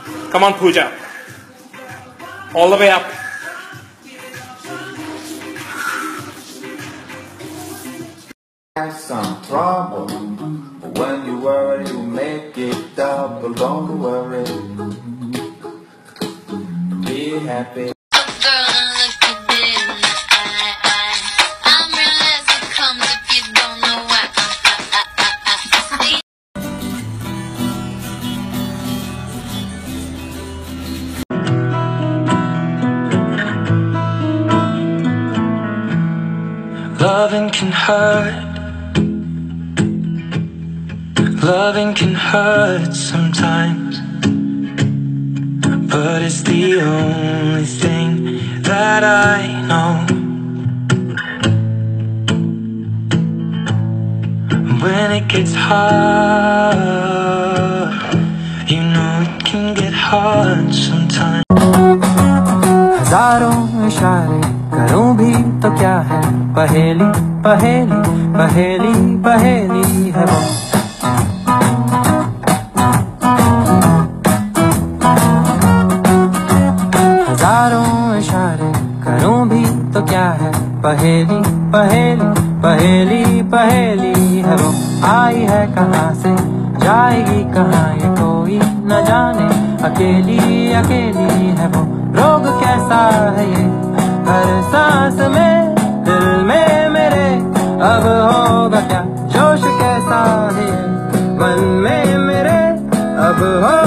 Come on, Pooja. All the way up. Have some trouble. When you worry, you make it double. Don't worry. Be happy. Loving can hurt. Loving can hurt sometimes, but it's the only thing that I know. When it gets hard, you know it can get hard sometimes. हजारों इशारे करूं भी तो क्या है, पहेली पहेली पहेली पहेली है वो। हजारों इशारे करूं भी तो क्या है, पहेली पहेली पहेली पहेली है वो। आई है कहाँ से जाएगी कहाँ ये कोई न जाने, अकेली अकेली है वो। रोग कैसा है ये हर सांस में दिल में मेरे, अब होगा क्या जोश कैसा है मन में मेरे, अब हो